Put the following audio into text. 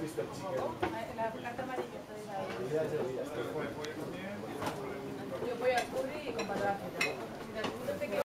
visto el chicken? La carta amarilla. Olvídate, olvídate. Yo voy al curry y con patatas fritas.